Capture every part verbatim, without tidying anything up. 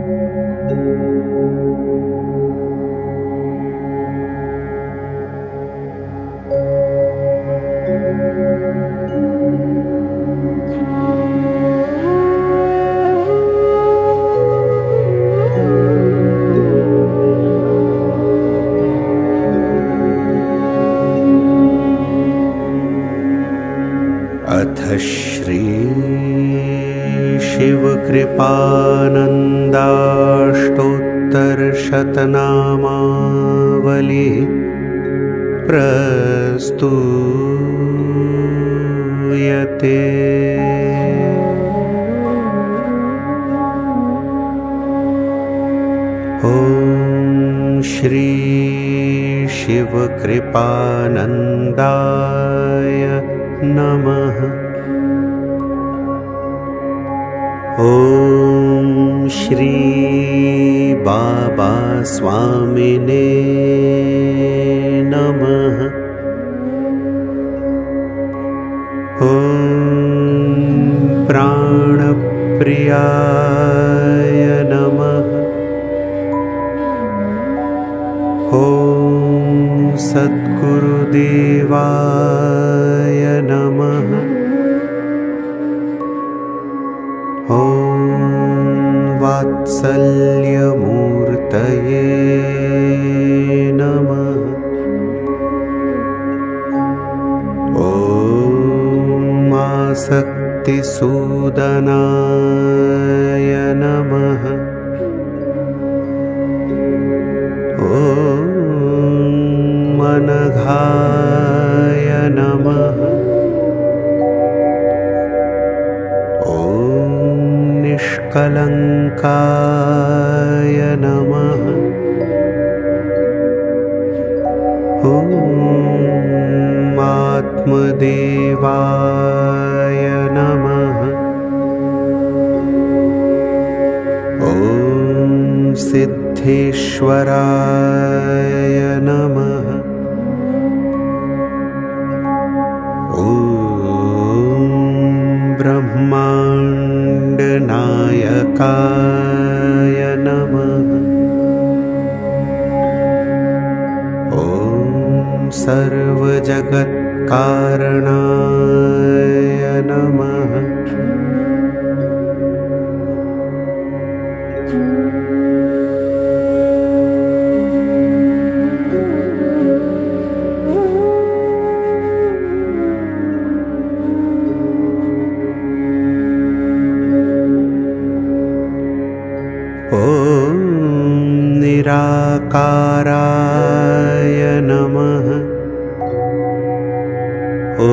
अथ श्री शिवकृपानन्दाष्टोत्तरशतनामावली प्रस्तूयते। ॐ श्री शिवकृपानन्दाय नमः। ॐ श्री बाबा स्वामिने नमः। ॐ प्राणप्रियाय नमः। ॐ सद्गुरुदेवाय नमः। ॐ वात्सल्यमूर्तये नमः। ॐ आसक्तिसूदनाय नमः। ॐ अनघाय नमः। ॐ निष्कलङ्काय नमः। ॐ आत्मदेवाय नमः। ॐ सिद्धेश्वराय नमः। ॐ ब्रह्माण्डनायकाय नमः। ॐ सर्वजगत्कारणाय नमः। ॐ निराकाराय नमः। ॐ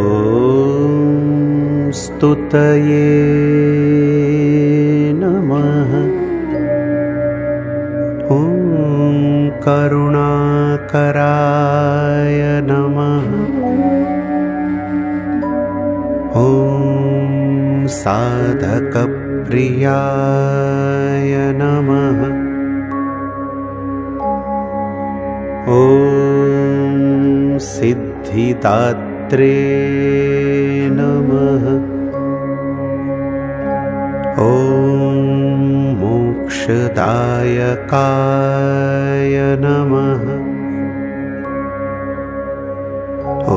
स्तुतये नमः। ॐ करुणाकराय नमः। ॐ साधकप्रियाय नमः। ॐ सिद्धिदात्रे नमः। ॐ मोक्षदायकाय नमः। ॐ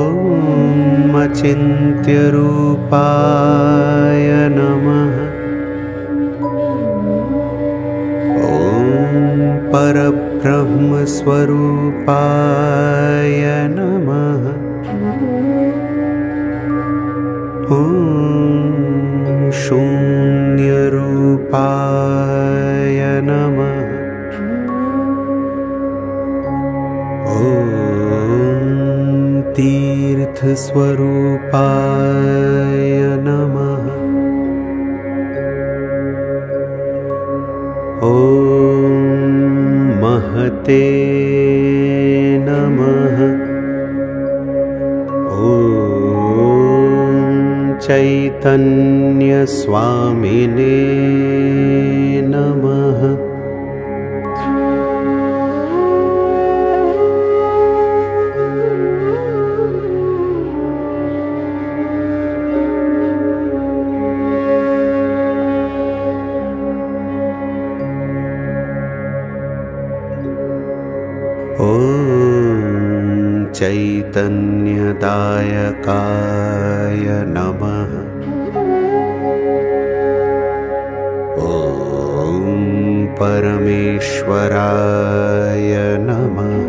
अचिन्त्यरूपाय नमः। ॐ परब्रह्मस्वरूपाय नमः। ॐ शून्यरूपाय नमः। ॐ तीर्थस्वरूपाय नमः। ॐ महते नमः। ॐ चैतन्यस्वामिने नमः। ॐ चैतन्यदायकाय नमः। ॐ परमेश्वराय नमः।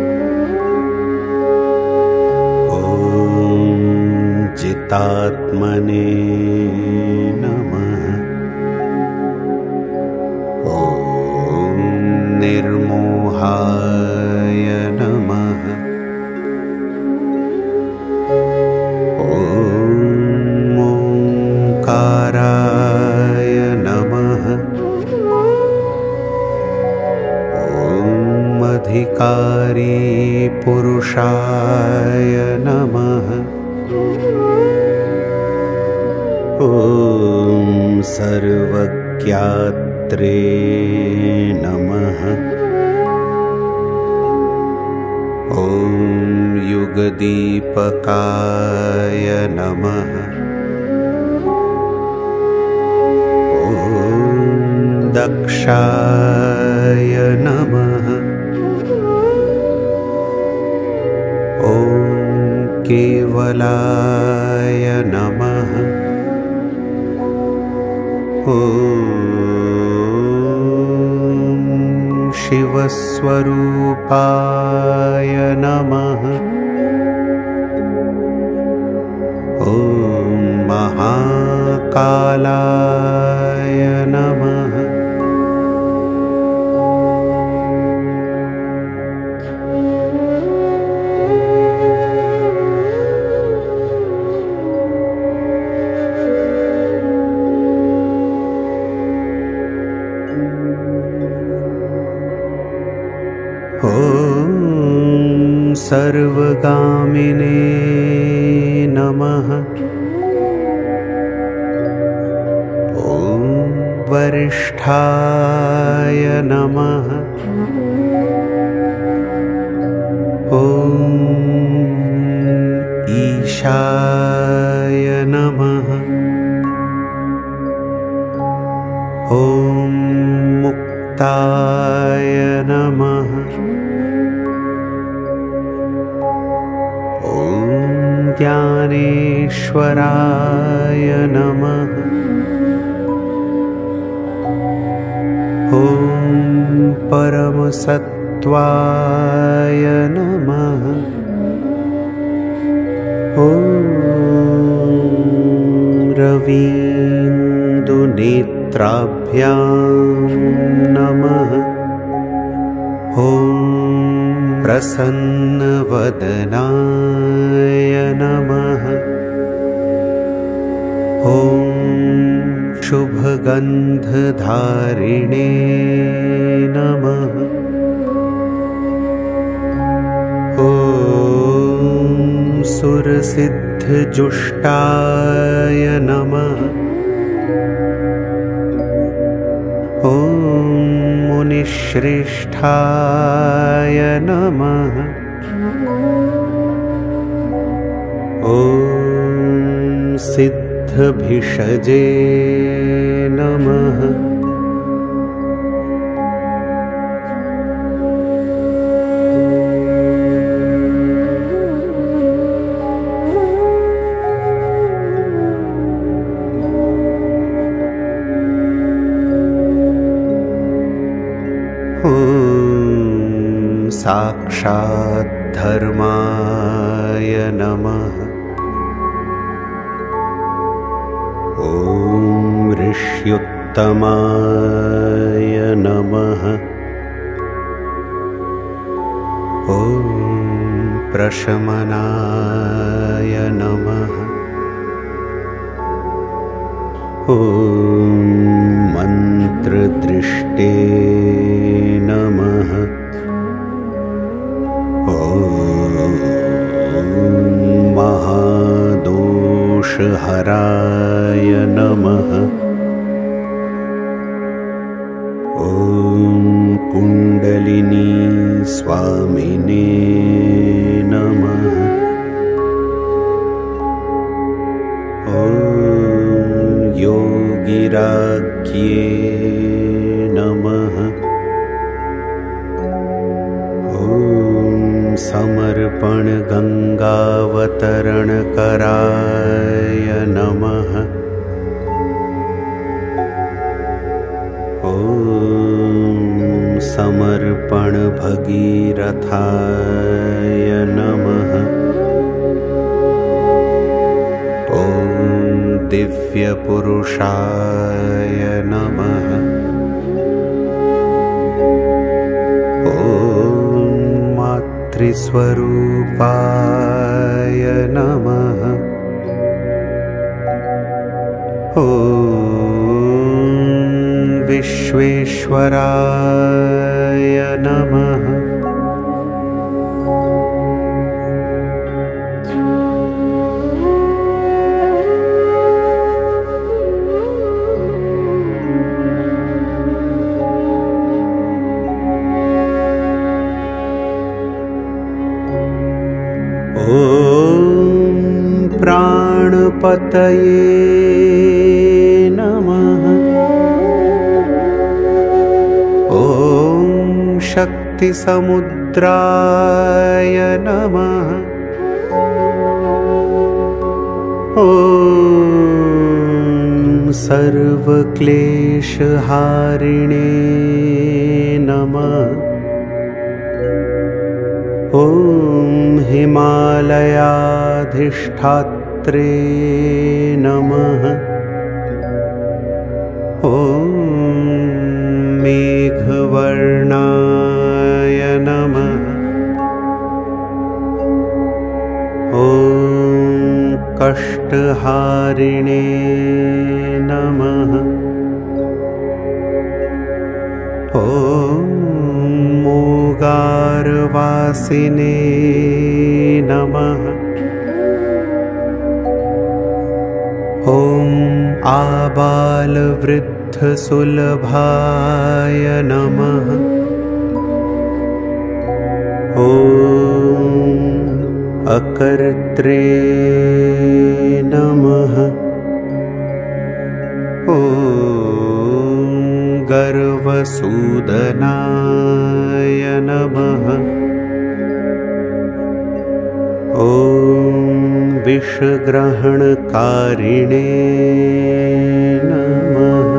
ॐ जितात्मने नमः। ॐ निर्मोहाय नमः। ॐ ओंकाराय नमः। ॐ अधिकारी पुरुषाय नमः। ॐ सर्वज्ञात्रे नमः। ॐ युगदीपकाय नमः। ॐ दक्षाय नमः। ॐ केवलाय नमः। ॐ शिवस्वरूपाय नमः। ॐ महाकालाय नमः। ॐ सर्वगामिने नमः। ॐ वरिष्ठाय नमः। ॐ ईशाय नमः। ॐ मुक्ताय नमः। ॐ ज्ञानेश्वराय नमः। ॐ परमसत्त्वाय नमः। ॐ रवीन्दुनेत्राभ्यां नमः। ॐ प्रसन्नवदनाय नमः। ॐ शुभगन्धधारिणे नमः। ॐ सुरसिद्धजुष्टाय नमः। ॐ मुनिश्रेष्ठाय नमः। ॐ सिद्धभिषजे नमः। ॐ साक्षात् धर्माय नमः। ॐ ऋष्युत्तमाय नमः। ॐ प्रशमनाय नमः। ॐ मन्त्रदृष्टे नमः। ॐ महादोषहराय नमः। ॐ कुण्डलिनी स्वामिने नमः। ॐ योगिराज्ञे नमः। ॐ समर्पण गंगावतरण कराय नमः। ॐ समर्पण भगीरथाय नमः। ॐ दिव्यपुरुषाय नमः। ॐ मातृस्वरूपाय नमः। ॐ विश्वेश्वराय नमः। ॐ प्राणपतये नमः। ॐ शक्तिसमुद्राय नमः। ॐ सर्वक्लेशहारिणे नमः। ॐ हिमालयाधिष्ठात्रे नमः। ॐ मेघवर्णाय नमः। ॐ कष्टहारिणे नमः। ॐ मोगारवासिने नमः। ॐ आबालवृद्धसुलभाय नमः। ॐ अकर्त्रे नमः। ॐ गर्वसूदनाय नमः। ॐ विषग्रहणकारिणे नमः।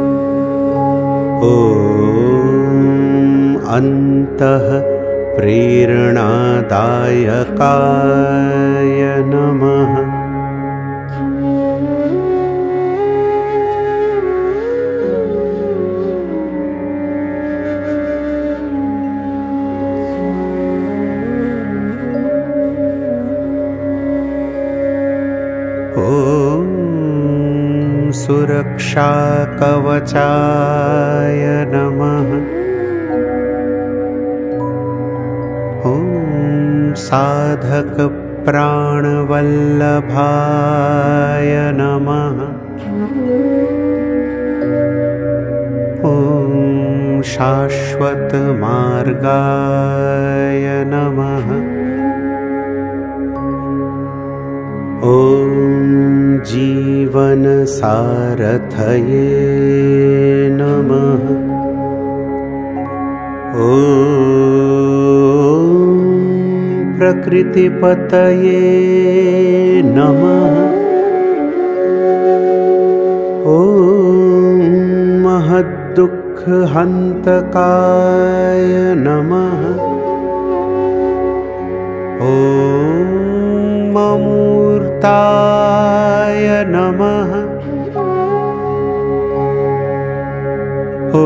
ॐ अन्तः प्रेरणादायकाय नमः। ॐ सुरक्षाकवचाय नमः। ॐ साधकप्राणवल्लभाय नमः। ॐ शाश्वतमार्गाय नमः। ॐ जीवनसारथये नमः। ॐ प्रकृतिपतये नमः। ॐ महद्दुःखहन्तकाय नमः। ॐ अमूर्ताय नमः। ॐ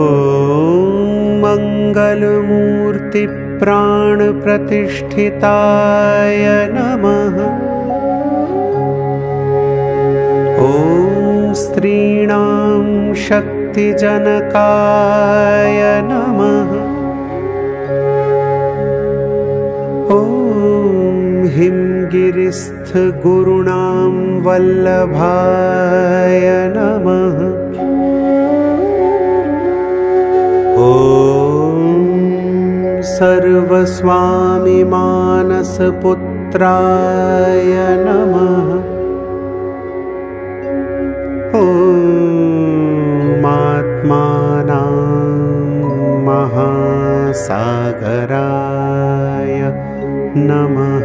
मङ्गलमूर्तिप्राणप्रतिष्ठिताय नमः। ॐ स्त्रीणां शक्तिजनकाय नमः। ॐ हिमगिरिस्थगुरूणां वल्लभाय नमः। ॐ सर्वस्वामिमानसपुत्राय नमः। ॐ आत्मानां महासागराय नमः।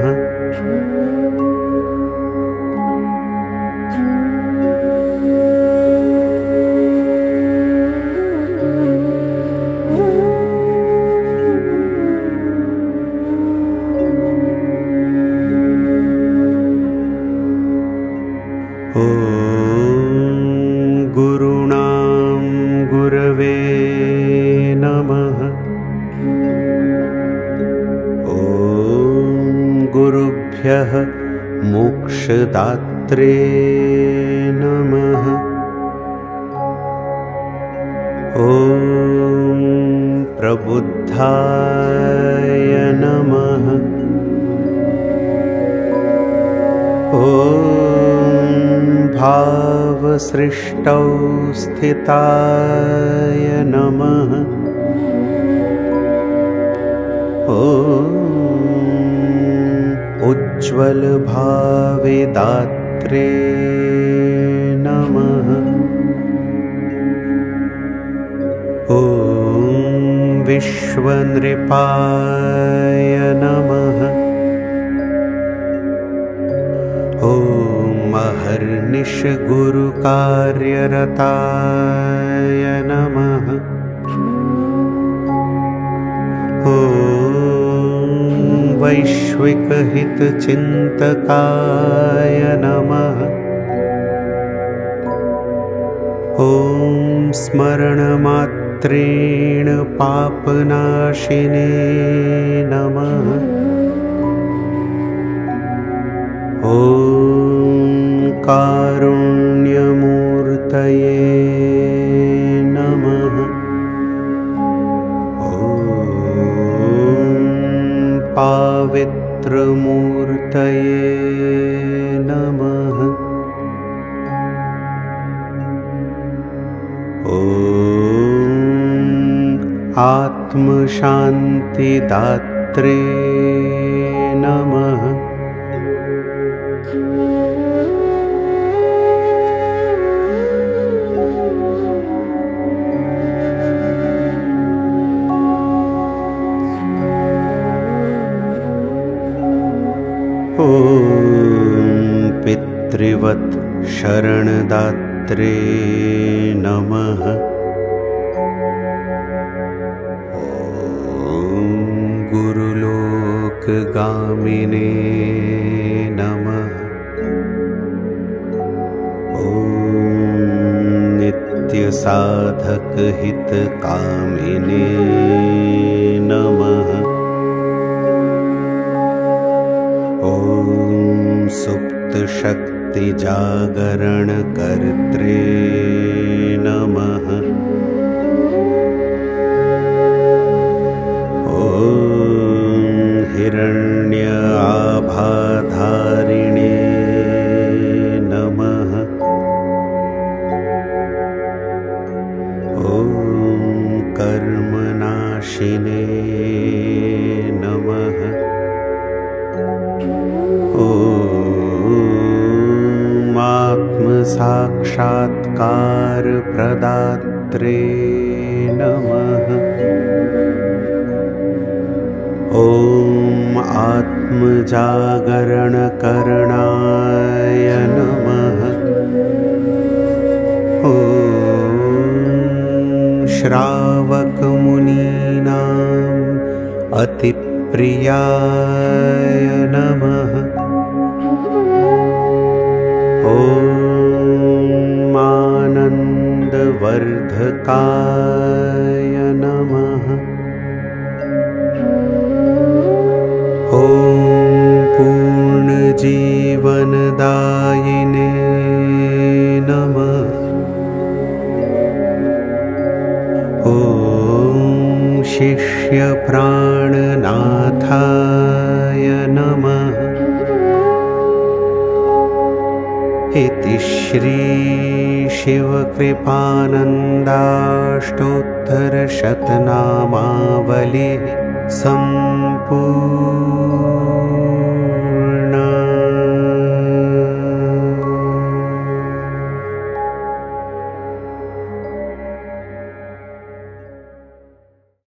मोक्षदात्रे नमः। ॐ प्रबुद्धाय नमः। ॐ भावसृष्टौ स्थिताय नमः। ॐ उज्ज्वलभावेदात्रे नमः। ॐ विश्वनृपाय नमः। ॐ महर्निशगुरुकार्यरताय नमः। ॐ वैश्विकहितचिन्तकाय नमः। ॐ स्मरणमात्रेण पापनाशिने नमः। ॐ कारुण्यमूर्तये नमः। पावित्रमूर्तये नमः। ॐ आत्मशान्तिदात्रे नमः। ॐ पितृवत् शरणदात्रे नमः। ॐ गुरुलोकगामिने नमः। ॐ नित्यसाधकहितकामिने नमः। ॐ सुप्तशक्तिजागरणकर्त्रे नमः। ॐ हिरण्य आभाधारिणे नमः। ॐ कर्मनाशिने नमः। ॐ आत्मसाक्षात्कारप्रदात्रे नमः। ॐ आत्मजागरणकरणाय नमः। ॐ श्रावकमुनीनाम् अतिप्रियाय नमः। ॐ आनन्दवर्धकाय नमः। ॐ पूर्णजीवनदायिने नमः। ॐ शिष्यप्राणनाथाय नमः। इति श्री शिवकृपानन्दाष्टोत्तरशतनामावलिः सम्पूर्णा।